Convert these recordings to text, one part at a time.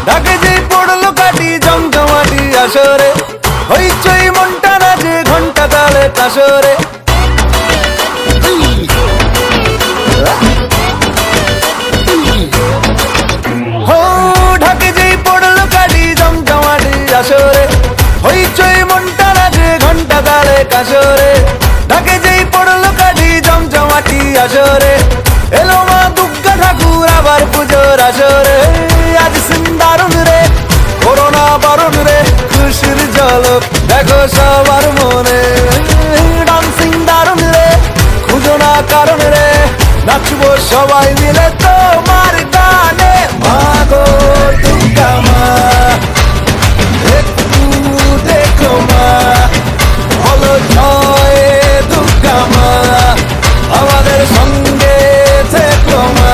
ঢাকে যেই পড়লো কাটি জমজমাটি আসরে, হইচই মনটা নাচে ঘন্টা তালে কাসরে। ঢাকে যেই পড়লো কাটি জমজমাটি আসরে, হইচই মনটা নাচে ঘন্টা তালে কাসরে। ঢাকে যেই পড়লো কাটি জমজমাটি আসরে, এলো মা দুর্গা ঠাকুর আবার পুজোর আসরে। আজ সিন্দারুন রে করোনা বারণ রে, খুশির ঝলক দেখো সবার মনে। ডান্সিং দারুন রে খুঁজো না কারণ রে, নাচবো সবাই মিলে তোমার গানে। মা গো দুর্গা মা একটু দেখো মা, বলো জয় দুর্গা মা, আমাদের সঙ্গে থেকো মা।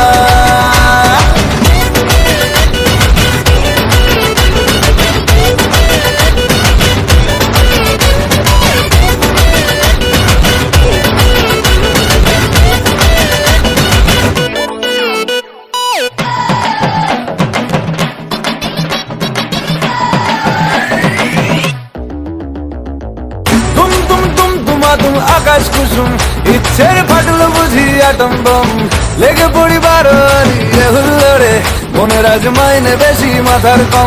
তুম আকাশ কুসুম ইচ্ছের ফাটলো বুঝি আটম বম, লেগে পড়ি বারোয়ারি হুল্লোড়ে, মনের আজ মাইনে বেশি মাথার কম।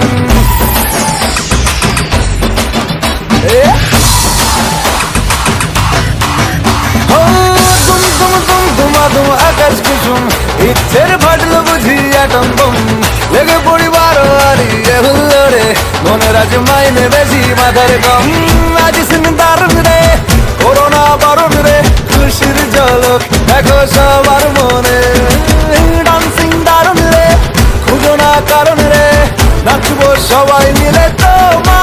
তুম আকাশ কুসুম ইচ্ছের ফাটলো বুঝি আটম বম, লেগে পড়ি বারোয়ারি হুল্লোড়ে, মনের আজ মাইনে বেশি মাথার কম। আজ সিন্দারুন রে করোনা বারণ রে, খুশির ঝলক দেখো সবার মনে। ডান্সিং দারুন রে খুঁজো না কারণ রে, নাচবো সবাই মিলে তোমার